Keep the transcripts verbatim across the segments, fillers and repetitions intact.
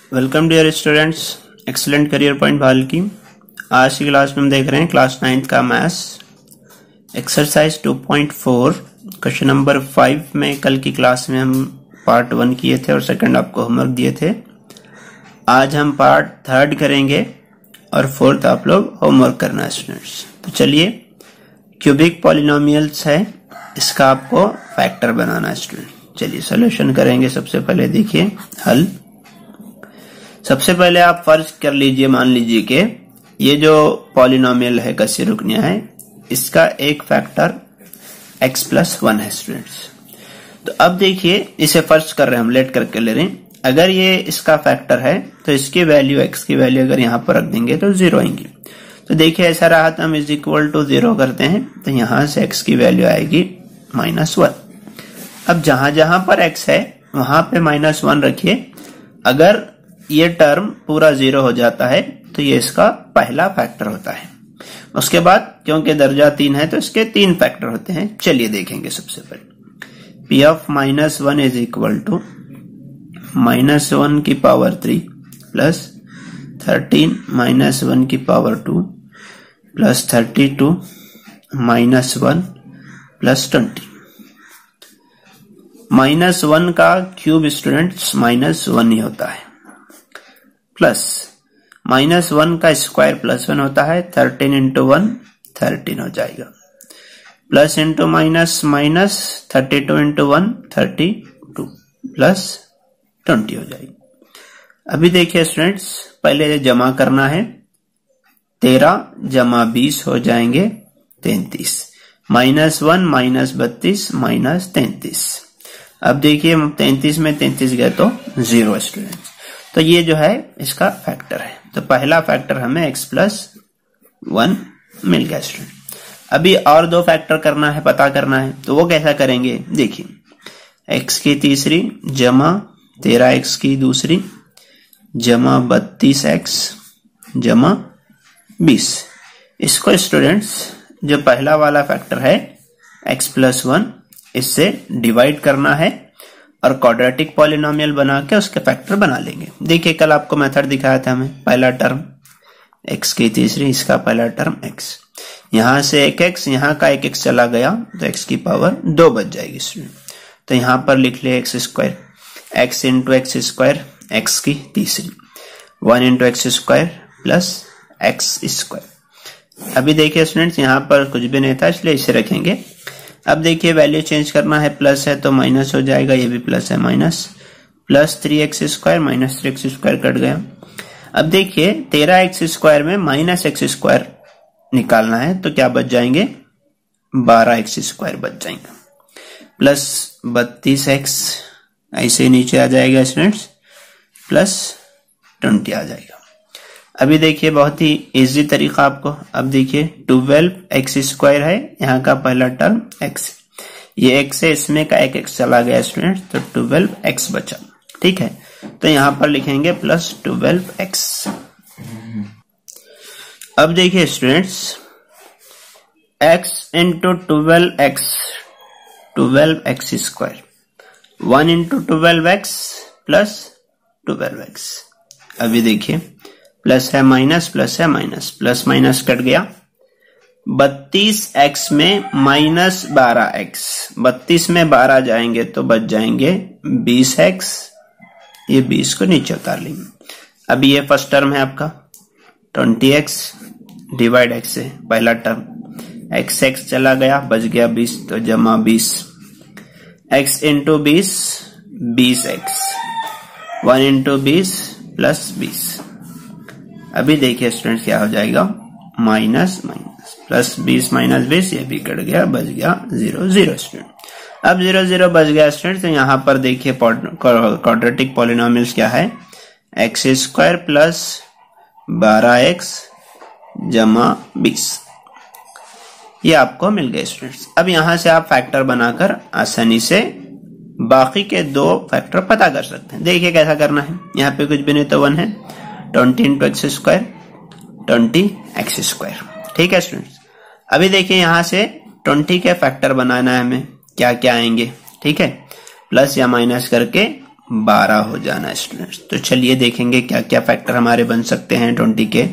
Welcome dear students, excellent career point भाल की आज की क्लास में हम देख रहे हैं क्लास नाइन्थ का maths exercise two point four question number five में कल की क्लास में हम पार्ट वन किए थे और सेकंड आपको होमवर्क दिए थे। आज हम पार्ट थर्ड करेंगे और फोर्थ आप लोग होमवर्क करना है स्टूडेंट्स। तो चलिए, क्यूबिक पॉलिनोमियल्स है, इसका आपको फैक्टर बनाना है स्टूडेंट। चलिए सोल्यूशन करेंगे। सबसे पहले देखिए हल। सबसे पहले आप फर्ज कर लीजिए, मान लीजिए कि ये जो पॉलिनोमियल है कसी रुकनिया है, इसका एक फैक्टर x प्लस वन है स्टूडेंट्स। तो अब देखिए, इसे फर्ज कर रहे हैं हम, लेट करके ले रहे हैं। अगर ये इसका फैक्टर है तो इसकी वैल्यू x की वैल्यू अगर यहाँ पर रख देंगे तो जीरो आएंगी। तो देखिए ऐसा रहा तो हम इज इक्वल टू जीरो करते हैं तो यहां से x की वैल्यू आएगी माइनस वन। अब जहां जहां पर x है वहां पे माइनस वन रखिए। अगर ये टर्म पूरा जीरो हो जाता है तो ये इसका पहला फैक्टर होता है। उसके बाद क्योंकि दर्जा तीन है तो इसके तीन फैक्टर होते हैं। चलिए देखेंगे। सबसे पहले P of minus one is equal to minus one की power three plus thirteen minus one की power two plus thirty two minus one plus twenty. Minus one का क्यूब स्टूडेंट्स माइनस वन ही होता है, प्लस माइनस वन का square plus one होता है। Thirteen into one thirteen हो जाएगा, plus into minus minus thirty two into one thirty two plus twenty हो जाएगी। अभी देखिए स्टूडेंट्स, पहले जमा करना है। तेरह जमा बीस हो जाएंगे तैतीस, माइनस वन माइनस बत्तीस माइनस तैतीस। अब देखिए तैतीस में तैतीस गए तो जीरो स्टूडेंट्स। तो ये जो है इसका फैक्टर है। तो पहला फैक्टर हमें x प्लस वन मिल गया स्टूडेंट। अभी और दो फैक्टर करना है, पता करना है। तो वो कैसा करेंगे, देखिए x की तीसरी जमा तेरह एक्स की दूसरी जमा बत्तीस एक्स जमा बीस। इसको स्टूडेंट्स जो पहला वाला फैक्टर है x प्लस वन, इससे डिवाइड करना है और क्वाड्रेटिक पॉलिनोमियल बना के उसके फैक्टर बना लेंगे। देखिए कल आपको मेथड दिखाया था हमें। पहला टर्म x की तीसरी, इसका पहला टर्म x, यहां से एक x, यहां का एक x चला गया तो x की पावर दो बच जाएगी स्टूडेंट। तो यहां पर लिख लिया x square, x into x square x की तीसरी, one into x square plus x square. अभी देखिए स्टूडेंट्स यहाँ पर कुछ भी नहीं था इसलिए इसे रखेंगे। अब देखिए वैल्यू चेंज करना है, प्लस है तो माइनस हो जाएगा, ये भी प्लस है minus, plus three x square minus three x square cut गया। अब देखिए तेरह एक्स स्क्वायर में माइनस एक्स स्क्वायर निकालना है तो क्या बच जाएंगे, बारह एक्स स्क्वायर बच जाएंगे, प्लस बत्तीस एक्स ऐसे नीचे आ जाएगा स्टूडेंट्स, प्लस ट्वेंटी आ जाएगा। अभी देखिए बहुत ही इजी तरीका आपको। अब देखिए ट्वेल्व एक्स स्क्वायर है, यहाँ का पहला टर्म x, ये x है, इसमें का एक x चला गया स्टूडेंट तो ट्वेल्व एक्स बचा। ठीक है, तो यहाँ पर लिखेंगे प्लस ट्वेल्व एक्स। अब देखिए students x into twelve x, twelve x square, one into twelve x plus twelve x. अभी देखिए प्लस है माइनस, प्लस है माइनस, प्लस माइनस कट गया। बत्तीस एक्स में माइनस बारह एक्स, बत्तीस में बारह जाएंगे तो बच जाएंगे बीस एक्स, ये बीस को नीचे उतार लेंगे। अभी ये फर्स्ट टर्म है आपका ट्वेंटी एक्स डिवाइड एक्स से पहला टर्म, एक्स एक्स चला गया बच गया बीस तो जमा बीस, एक्स इंटू बीस बीस एक्स, वन इंटू बीस प्लस बीस। अभी देखिए स्टूडेंट्स क्या हो जाएगा, माइनस माइनस प्लस बीस माइनस बीस, ये भी कट गया बच गया जीरो जीरो स्टूडेंट। अब जीरो जीरो बच गया स्टूडेंट्स। तो यहाँ पर देखिए क्वाड्रेटिक पॉलिनोमियल्स क्या है, एक्स स्क्वायर प्लस बारह एक्स जमा बीस, ये आपको मिल गए स्टूडेंट्स। अब यहाँ से आप फैक्टर बनाकर आसानी से बाकी के दो फैक्टर पता कर सकते हैं। देखिए कैसा करना है, यहाँ पे कुछ भी नहीं तो वन है, twenty into x square twenty x square. ठीक है स्टूडेंट्स। अभी देखिए यहां से ट्वेंटी के फैक्टर बनाना है हमें, क्या क्या आएंगे। ठीक है, प्लस या माइनस करके बारह हो जाना स्टूडेंट्स। तो चलिए देखेंगे क्या क्या फैक्टर हमारे बन सकते हैं ट्वेंटी के।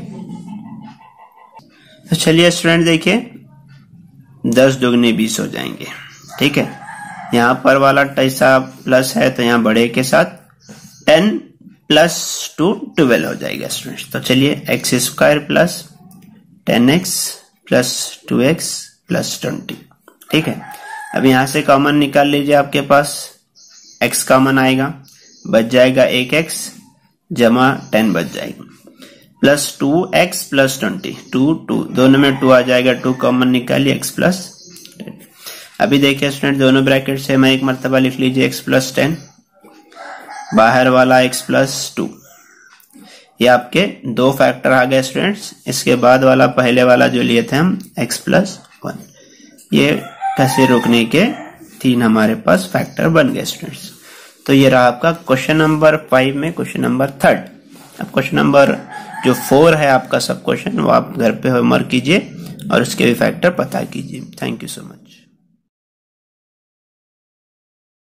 तो चलिए स्टूडेंट देखिए, दस दुगने बीस हो जाएंगे, ठीक है। यहाँ पर वाला ऐसा प्लस है तो यहाँ बड़े के साथ टेन प्लस टू ट्वेल्व हो जाएगा स्टूडेंट्स। तो चलिए x square plus ten x plus two x plus twenty, ठीक है। अब यहां से कॉमन निकाल लीजिए, आपके पास x कॉमन आएगा, बच जाएगा एक एक्स जमा टेन बच जाएगा, plus two x plus twenty, two two दोनों में टू आ जाएगा, टू कॉमन निकालिए x प्लस टेन। अभी देखिए स्टूडेंट दोनों ब्रैकेट से मैं एक मरतबा लिख लीजिए x प्लस टेन, बाहर वाला x प्लस टू। ये आपके दो फैक्टर आ गए स्टूडेंट्स। इसके बाद वाला पहले वाला जो लिए थे हम x प्लस वन, ये कैसे रोकने के तीन हमारे पास फैक्टर बन गए स्टूडेंट्स। तो ये रहा आपका क्वेश्चन नंबर फाइव में क्वेश्चन नंबर थर्ड। अब क्वेश्चन नंबर जो फोर है आपका सब क्वेश्चन, वो आप घर पे होमवर्क कीजिए और उसके भी फैक्टर पता कीजिए। Thank you so much.